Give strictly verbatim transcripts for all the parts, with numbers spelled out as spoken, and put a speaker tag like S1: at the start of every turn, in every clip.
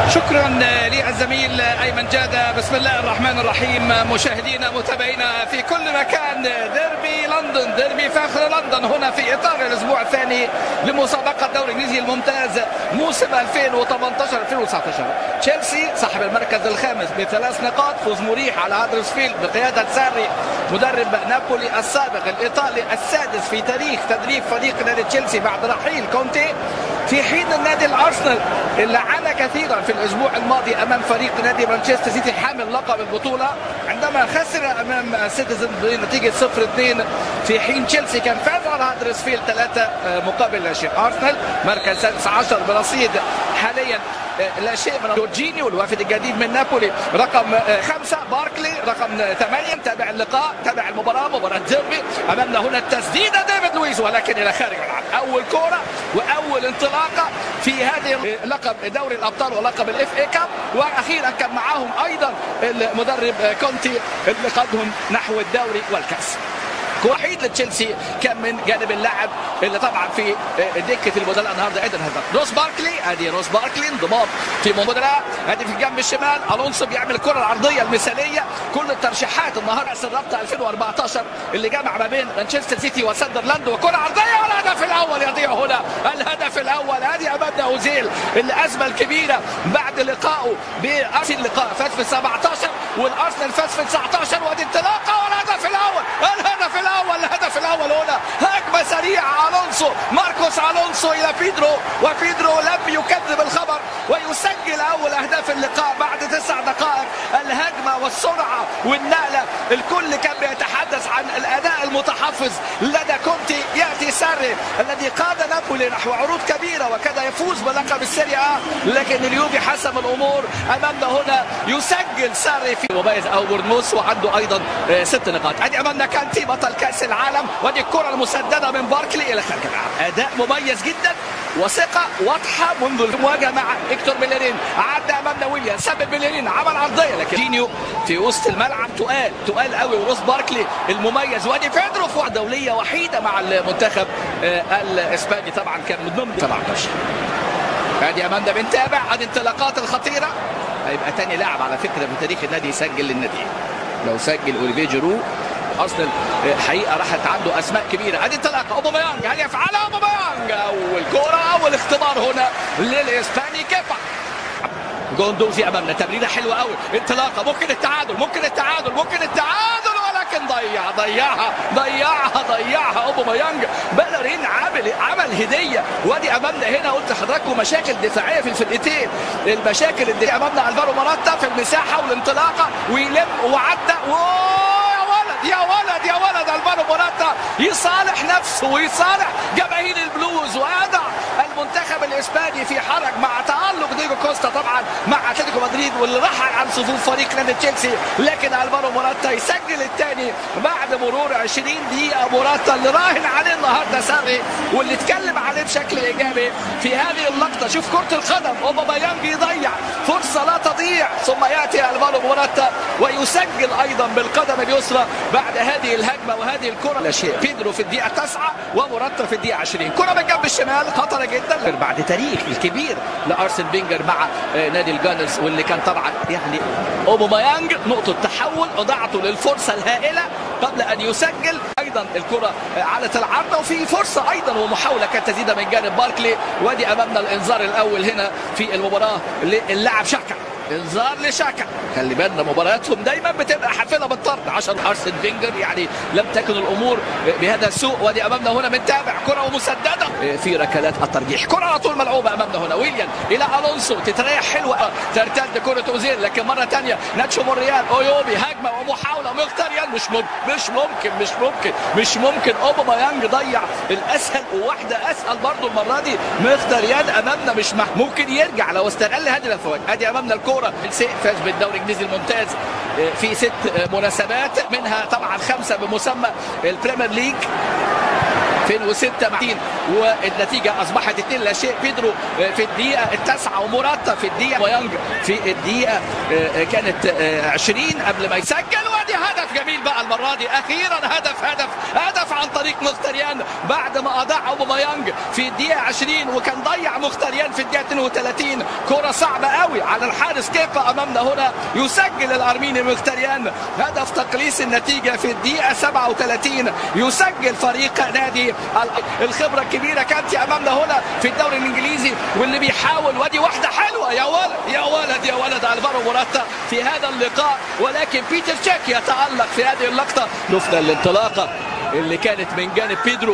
S1: شكرا للزميل أيمن جادة. بسم الله الرحمن الرحيم. مشاهدينا متابعينا في كل مكان، ديربي لندن، ديربي فخر لندن، هنا في إطار الأسبوع الثاني لمسابقة الدوري الإنجليزي الممتاز موسم ألفين وثمانية عشر ألفين وتسعة عشر. تشيلسي صاحب المركز الخامس بثلاث نقاط، فوز مريح على هادرسفيلد بقيادة ساري مدرب نابولي السابق الإيطالي السادس في تاريخ تدريب فريق نادي تشيلسي بعد رحيل كونتي، في حين النادي الأرسنال اللي عانى كثيرا في الأسبوع الماضي أمام فريق نادي مانشستر سيتي حامل لقب البطولة عندما خسر أمام سيتيزن بنتيجة صفر اثنين، في حين تشيلسي كان فاز على هادرسفيلد ثلاثة مقابل لا شيء. أرسنال مركز سادس عشر برصيد حاليا لا شيء من جورجينيو الوافد الجديد من نابولي رقم خمسة، باركلي رقم ثمانية. تابع اللقاء، تابع المباراة، مباراة ديربي. أمامنا هنا التسديدة ديفيد لويز ولكن إلى خارج الملعب. أول كرة وأول انطلاقة في هذه لقب دوري الأبطال ولقب الاف اي كاب، وأخيرا كان معاهم أيضا المدرب كونتي اللي قادهم نحو الدوري والكأس. وحيد لتشيلسي كان من جانب اللاعب اللي طبعا في دكه البدلاء النهارده ايضا هذا روس باركلي. ادي روس باركلي انضباط في البدلاء. ادي في الجنب الشمال الونسو بيعمل الكره العرضيه المثاليه. كل الترشيحات النهارده كاس الرابطه ألفين وأربعة عشر اللي جمع ما بين مانشستر سيتي وساندرلاند، وكره عرضيه والهدف الاول يضيع هنا. الهدف الاول. ادي امامنا اوزيل الازمه الكبيره بعد لقائه بارسنال، اللقاء فاز في سبعة عشر والارسنال فاز في تسعة عشر، وادي انطلاقه والهدف الاول. الهدف الاول الهدف الاول هنا هجمه سريعه الونسو، ماركوس الونسو الى بيدرو، وبيدرو لم يكذب الخبر ويسجل اول اهداف اللقاء بعد تسع دقائق. الهجمه والسرعه والنقله، الكل كان بيتحدث عن الاداء المتحفظ لدى كونتي. ياتي ساري الذي قاد نابولي نحو عروض كبيره وكاد يفوز بلقب السيريا آ، لكن اليوفي حسم الامور. امامنا هنا يسجل ساري في مميز او بورنموث وعنده ايضا ست نقاط. ادي امامنا كانتي بطل كاس العالم، ودي الكره المسدده من باركلي الى خارج الملعب. اداء مميز جدا وثقه واضحه منذ المواجهه مع هيكتور بيليرين. عدى امامنا ويليام، سبب بيليرين، عمل عرضيه لكن جينيو في وسط الملعب تقال تقال قوي. وروس باركلي المميز، وادي بيدرو في واحده دوليه وحيده مع المنتخب الاسباني طبعا كان من ضمن سبعة عشر. ادي امامنا بنتابع ادي الانطلاقات الخطيره. هيبقى تاني لاعب على فكره في تاريخ النادي يسجل للنادي لو سجل اوليفيه جيرو. ارسنال حقيقه راحت عنده اسماء كبيره. ادي انطلاقه اوباميانج، هل يفعلها اوباميانج؟ اول كوره اول اختبار هنا للاسباني كيفا. جوندوزي امامنا، تمريره حلوه قوي، انطلاقه، ممكن التعادل ممكن التعادل ممكن التعادل ولكن ضيع ضيعها ضيعها ضيعها اوباميانج. بيليرين عمل عمل هديه. وادي امامنا هنا قلت لحضراتكم مشاكل دفاعيه في الفرقتين، المشاكل الدفاعيه امامنا. الفارو موراتا في المساحه والانطلاقه ويلم وعدى و يا ولد يا ولد الفارو موراتا يصالح نفسه ويصالح جماهير البلوز ويضع المنتخب الاسباني في حرج مع تألق ديجو كوستا طبعا مع اتلتيكو مدريد واللي رحل عن صفوف فريق نادي تشيلسي. لكن الفارو موراتا يسجل الثاني بعد مرور عشرين دقيقة. موراتا اللي راهن عليه النهارده ساري واللي اتكلم عليه بشكل ايجابي في هذه اللقطة. شوف كرة القدم، اوباميانج يضيع فرصة لا تضيع، ثم ياتي الفارو موراتا ويسجل ايضا بالقدم اليسرى بعد هذه الهجمه وهذه الكره. لا شيء. بيدرو في الدقيقه تسعة ومراتا في الدقيقه عشرين. كره من جنب الشمال خطره جدا بعد تاريخ الكبير لارسن فينجر مع نادي الجانرز، واللي كان طبعا يعني اوباميانج نقطه تحول اضاعته للفرصه الهائله قبل ان يسجل. ايضا الكره على العارضه وفي فرصه ايضا ومحاوله كانت تزيد من جانب باركلي. وادي امامنا الانذار الاول هنا في المباراه للاعب شاكا. انذار لشاكا. خلي بالنا مبارياتهم دايما بتبقى حافله بالطرد عشان ارسن فينجر يعني لم تكن الامور بهذا السوء. وادي امامنا هنا متابع كره ومسدده في ركلات الترجيح. كره على طول ملعوبه امامنا هنا ويليام الى الونسو، تتريح حلوه، ترتد كره اوزيل لكن مره ثانيه ناتشو مونريال اويوبي هجمه ومحاوله مختاريان. مش ممكن مش ممكن مش ممكن مش ممكن اوباميانج ضيع الاسهل وواحده اسهل برضه المره دي. مختاريان امامنا مش ممكن يرجع لو استغل هذه الفوائد. ادي امامنا الكره. فاز بالدوري الانجليزي الممتاز في ست مناسبات منها طبعا خمسه بمسمى البريمير ليج ألفين وستة مع والنتيجه اصبحت اثنين لا شيء. بيدرو في الدقيقه التاسعه وموراتا في الدقيقه ويانج في الدقيقه كانت عشرين قبل ما يسجل. وادي هدف جميل بقى المره دي، اخيرا هدف هدف هدف عن طريق مختريان بعد ما اضاع اوباميانج في الدقيقه عشرين، وكان ضيع مختريان في الدقيقه اثنين وثلاثين كره صعبه قوي على الحارس كيبا. امامنا هنا يسجل الارميني مختريان هدف تقليص النتيجه في الدقيقه سبعة وثلاثين، يسجل فريق نادي الخبره الكبيره كانتي امامنا هنا في الدوري الانجليزي، واللي بيحاول. وادي واحده حلوه يا ولد يا ولد يا ولد الفارو موراتا في هذا اللقاء، ولكن بيتر تشيك يتالق في هذه اللقطه. شفنا الانطلاقه اللي كانت من جانب بيدرو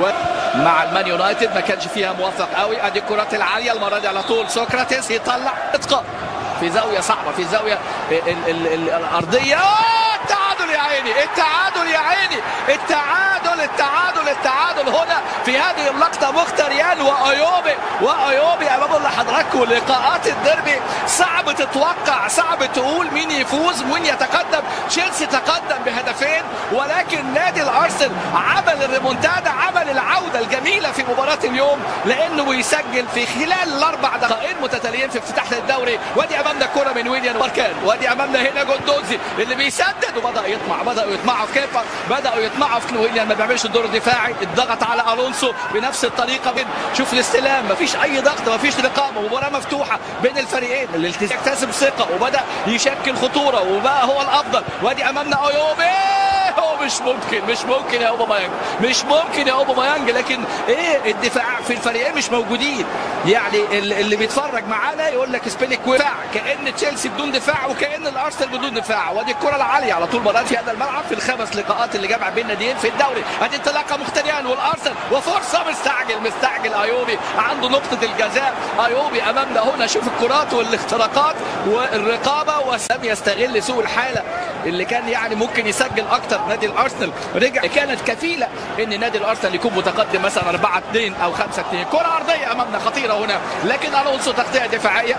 S1: مع المان يونايتد، ما كانش فيها موفق قوي. ادي الكرات العاليه المره دي على طول سقراطيس يطلع اتقاء في زاويه صعبه، في زاويه ال ال ال الارضيه. التعادل يا عيني، التعادل يا عيني، التعادل التعادل التعادل هنا في هذه اللقطه. مختريان وايوبي وايوبي امام حضراتكم. لقاءات الديربي صعب تتوقع، صعب تقول مين يفوز مين يتقدم. تشيلسي تقدم بهدفين، ولكن نادي الارسنال عمل الريمونتادا، عمل العوده الجميله في مباراه اليوم، لانه يسجل في خلال الاربع دقائق متتاليين في افتتاح الدوري. وادي امامنا كره من ويليام ماركان، وادي امامنا هنا جوندوزي اللي بيسدد، وبدا يطمع بداوا يطمعوا في كيبا، بداوا يطمعوا في ويليام ما بيعملش الدور الدفاعي. الضغط على الونسو بنفس الطريقه. شوف الاستلام، مفيش اي ضغط، مفيش رقابه، مباراه مفتوحه بين الفريقين. الالتزام يكتسب ثقه وبدا يشكل خطوره وبقى هو الافضل. وادي امامنا ايوبي، هو مش ممكن مش ممكن يا اوباميانج، مش ممكن يا اوباميانج. لكن ايه الدفاع في الفريقين مش موجودين. يعني اللي بيتفرج معانا يقول لك سبيليكويت دفاع، كأن تشيلسي بدون دفاع وكأن الارسنال بدون دفاع. وادي الكره العاليه على طول مرات في هذا الملعب في الخمس لقاءات اللي جمع بين الناديين في الدوري. ادي انطلاقه مختريان والارسنال، وفرصه مستعجل مستعجل ايوبي عنده نقطه الجزاء. ايوبي امامنا هنا، شوف الكرات والاختراقات والرقابه، ولم يستغل سوء الحاله اللي كان يعني ممكن يسجل اكتر. نادي الارسنال رجع، كانت كفيله ان نادي الارسنال يكون متقدم مثلا أربعة اثنين او خمسة اثنين. كره عرضيه امامنا خطيره هنا، لكن الونسو تغطيه دفاعيه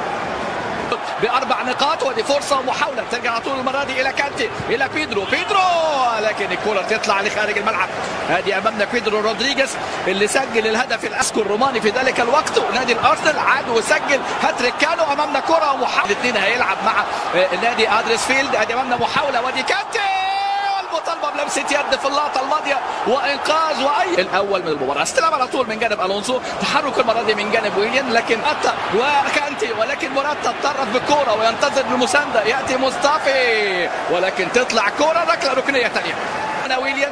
S1: باربع نقاط. ودي فرصه ومحاوله ترجع على طول المره دي الى كانتي، الى بيدرو بيدرو لكن الكره تطلع لخارج الملعب. ادي امامنا بيدرو رودريغيز اللي سجل الهدف الاسكو الروماني في ذلك الوقت، ونادي الارسنال عاد وسجل هاتريك. كانوا امامنا كره ومحاوله، الاثنين هيلعب مع نادي هدرسفيلد. ادي امامنا محاوله، ودي كانتي مطالبه بلمسه يد في اللقطه الماضيه وانقاذ. واي الاول من المباراه استلم على طول من جانب الونسو، تحرك المره دي من جانب ويليام، لكن اتى وكانتي، ولكن موراتا اتطرف بالكوره وينتظر المسانده. ياتي مصطفي ولكن تطلع كوره ركله ركنيه ثانيه. انا ويليام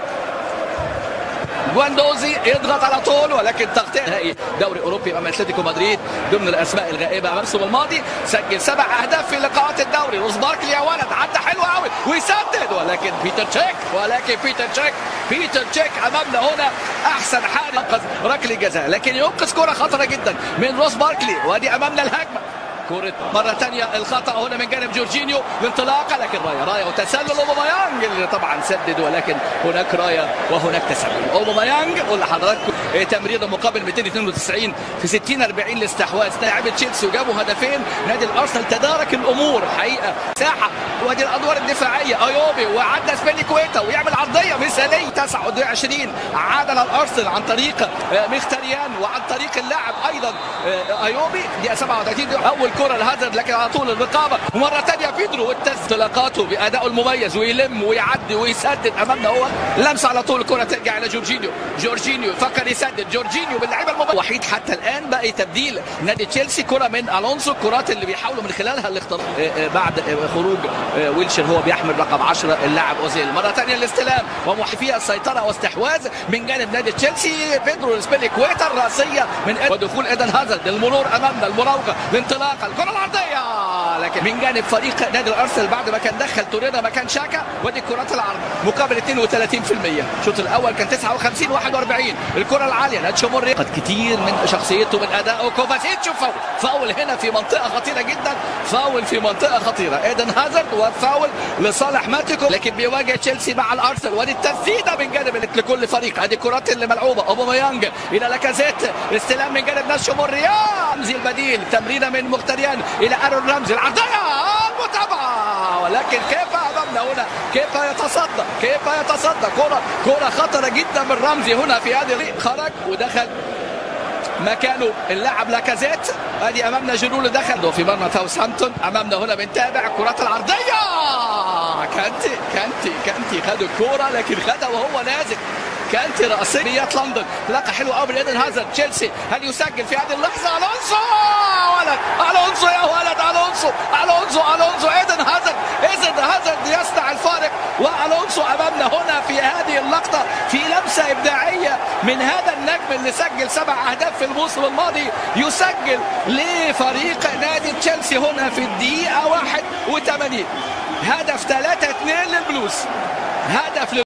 S1: جواندوزي يضغط على طول، ولكن تغطيه نهائي دوري اوروبي امام اتلتيكو مدريد ضمن الاسماء الغائبه الموسم الماضي. سجل سبع اهداف في لقاءات الدوري. روز باركلي يا ولد عدى حلو قوي ويسدد، ولكن بيتر تشيك ولكن بيتر تشيك بيتر تشيك امامنا هنا احسن حارس انقذ ركله جزاء، لكن ينقذ كره خطره جدا من روز باركلي. وادي امامنا الهجمه، كرة مرة ثانية الخطأ هنا من جانب جورجينيو، الانطلاقة لكن راية راية وتسلل اوباميانج اللي طبعا سدد، ولكن هناك راية وهناك تسلل. اوباميانج قول لحضراتكم تمريره مقابل مئتين واثنين وتسعين في ستين أربعين الاستحواذ. لاعب تشيلسي وجابوا هدفين. نادي الارسنال تدارك الامور حقيقة ساحة. وادي الادوار الدفاعية ايوبي، وعدى سبيليكويتا ويعمل عرضية مثالية. تسعة وعشرين عادل الارسنال عن طريق مختريان وعن طريق اللاعب ايضا ايوبي. دقيقة سبعة وثلاثين اول كرة لهازارد، لكن على طول الرقابة. ومرة ثانية بيدرو انطلاقاته بأدائه المميز ويلم ويعدي ويسدد. أمامنا هو لمسة على طول، الكرة ترجع إلى جورجينيو. جورجينيو فكر يسدد، جورجينيو باللعيبة المميزة وحيد حتى الآن. باقي تبديل نادي تشيلسي كرة من ألونسو، الكرات اللي بيحاولوا من خلالها الاختراق بعد خروج ويلشر هو بيحمل رقم عشرة اللاعب أوزيل. مرة ثانية الاستلام ومحفية السيطرة واستحواذ من جانب نادي تشيلسي. بيدرو سبيليكويتا الرأسية من ودخول إيدن هازارد. المرور أمامنا، المراوغة، الانطلاقة، الكرة العرضية، لكن من جانب فريق نادي الارسنال بعد ما كان دخل تورينا مكان شاكا. ودي الكرات العرض مقابل اثنين وثلاثين بالمئة. الشوط الاول كان تسعة وخمسين واحد وأربعين. الكرة العالية ناتشو موري قد كتير من شخصيته من ادائه. كوفاسيتش فاول فاول هنا في منطقة خطيرة جدا، فاول في منطقة خطيرة. ايدن هازارد وفاول لصالح ماتيكو، لكن بيواجه تشيلسي مع الارسنال. ودي التسديدة من جانب لكل فريق. ادي الكرات اللي ملعوبة. اوباميانج الى لاكازيت، استلام من جانب ناتشو موري، رمزي البديل، تمريرة من مختريان الى ارون رمزي، العرضيه المتابعه، ولكن كيف امامنا هنا كيف يتصدى كيف يتصدى كره كره خطره جدا من رمزي هنا في هذه، خرج ودخل مكانه اللاعب لاكازيت. ادي امامنا جيرو اللي دخل في مرمى ساوثهامبتون. امامنا هنا بنتابع الكرات العرضيه، مع كانتي. كانتي كانتي خد الكوره لكن خدها وهو نازل. كانتي رأسية لندن، لقى حلو قوي من ايدن هازارد. تشيلسي هل يسجل في هذه اللحظه؟ الونسو يا ولد، الونسو يا ولد، الونسو الونسو الونسو ايدن هازارد. ايدن هازارد يصنع الفارق، والونسو امامنا هنا في هذه اللقطه في لمسه ابداعيه من هذا النجم اللي سجل سبع اهداف في الموسم الماضي، يسجل لفريق نادي تشيلسي هنا في الدقيقه واحد وثمانين. هدف ثلاثة اثنين للبلوز، هدف